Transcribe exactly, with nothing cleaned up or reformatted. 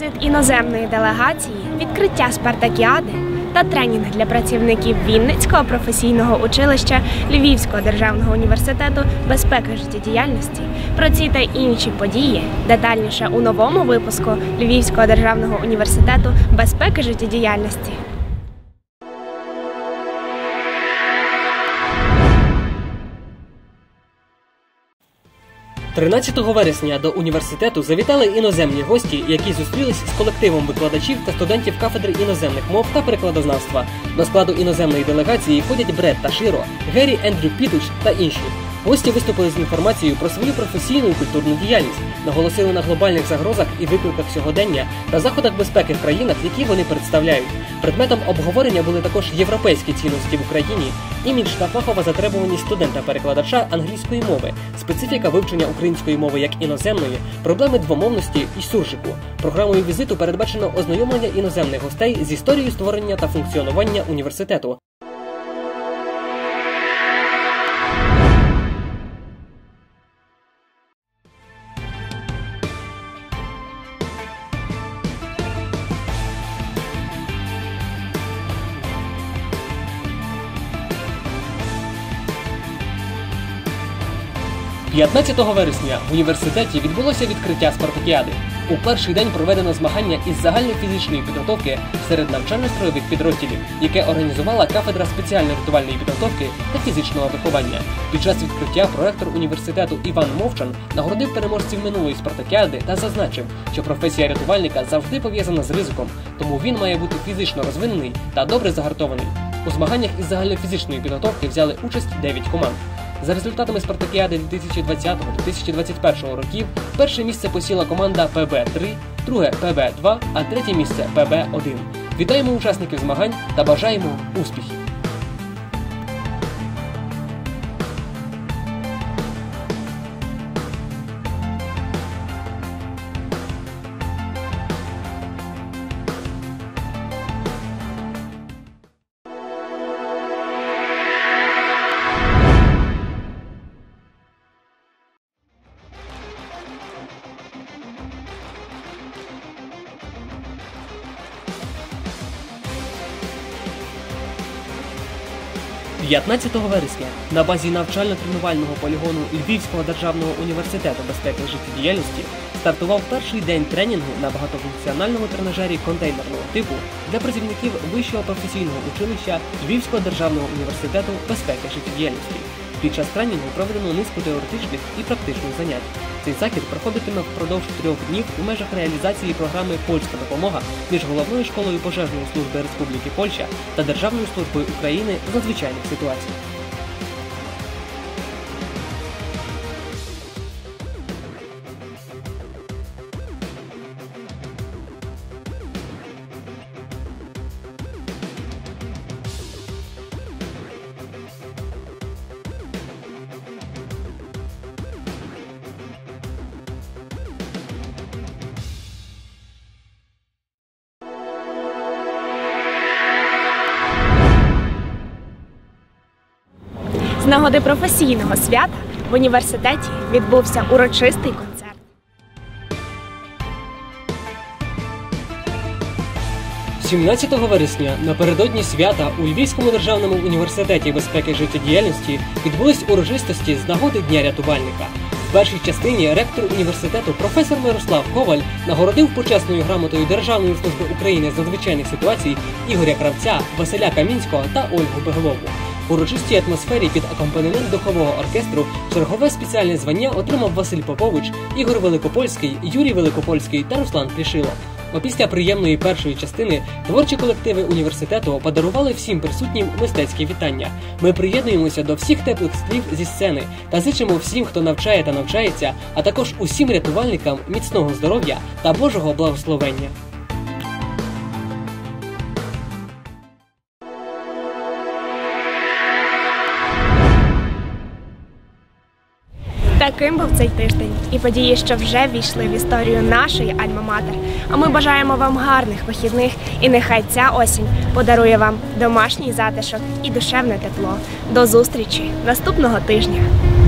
Візит іноземної делегації, відкриття спартакіади та тренінг для працівників Вінницького професійного училища Львівського державного університету безпеки життєдіяльності. Про ці та інші події детальніше у новому випуску Львівського державного університету безпеки життєдіяльності. тринадцятого вересня до університету завітали іноземні гості, які зустрілись з колективом викладачів та студентів кафедри іноземних мов та перекладознавства. До складу іноземної делегації входять Бред Таширо, Гері Ендрю Пітуч та інші. Гості виступили з інформацією про свою професійну і культурну діяльність, наголосили на глобальних загрозах і викликах сьогодення та заходах безпеки в країнах, які вони представляють. Предметом обговорення були також європейські цінності в Україні, імідж та фахова затребуваність студента-перекладача англійської мови, специфіка вивчення української мови як іноземної, проблеми двомовності і суржику. Програмою візиту передбачено ознайомлення іноземних гостей з історією створення та функціонування університету. п'ятнадцятого вересня в університеті відбулося відкриття спартакіади. У перший день проведено змагання із загальнофізичної підготовки серед навчально-строєвих підрозділів, яке організувала кафедра спеціальної рятувальної підготовки та фізичного виховання. Під час відкриття проректор університету Іван Мовчан нагородив переможців минулої спартакіади та зазначив, що професія рятувальника завжди пов'язана з ризиком, тому він має бути фізично розвинений та добре загартований. У змаганнях із загальнофізичної підготовки взяли участь дев'ять команд. За результатами спартакіади дві тисячі двадцятого - дві тисячі двадцять першого років перше місце посіла команда Пе Бе три, друге Пе Бе два, а третє місце Пе Бе один. Вітаємо учасників змагань та бажаємо успіхів! п'ятнадцятого вересня на базі навчально-тренувального полігону Львівського державного університету безпеки життєдіяльності стартував перший день тренінгу на багатофункціональному тренажері контейнерного типу для працівників Вищого професійного училища Львівського державного університету безпеки життєдіяльності. Під час тренінгу проведено низку теоретичних і практичних занять. Цей захід проходитиме впродовж трьох днів у межах реалізації програми «Польська допомога» між Головною школою пожежної служби Республіки Польща та Державною службою України з надзвичайних ситуацій. З нагоди професійного свята в університеті відбувся урочистий концерт. сімнадцятого вересня напередодні свята у Львівському державному університеті безпеки життєдіяльності відбулись урочистості з нагоди Дня рятувальника. В першій частині ректор університету професор Мирослав Коваль нагородив почесною грамотою Державної служби України з надзвичайних ситуацій Ігоря Кравця, Василя Камінського та Ольгу Беглову. В урочистій атмосфері під акомпанемент духового оркестру чергове спеціальне звання отримав Василь Попович, Ігор Великопольський, Юрій Великопольський та Руслан Плішило. Опісля приємної першої частини творчі колективи університету подарували всім присутнім мистецькі вітання. Ми приєднуємося до всіх теплих слів зі сцени та зичимо всім, хто навчає та навчається, а також усім рятувальникам міцного здоров'я та Божого благословення. Таким був цей тиждень і події, що вже війшли в історію нашої Альма-Матер. А ми бажаємо вам гарних вихідних і нехай ця осінь подарує вам домашній затишок і душевне тепло. До зустрічі наступного тижня!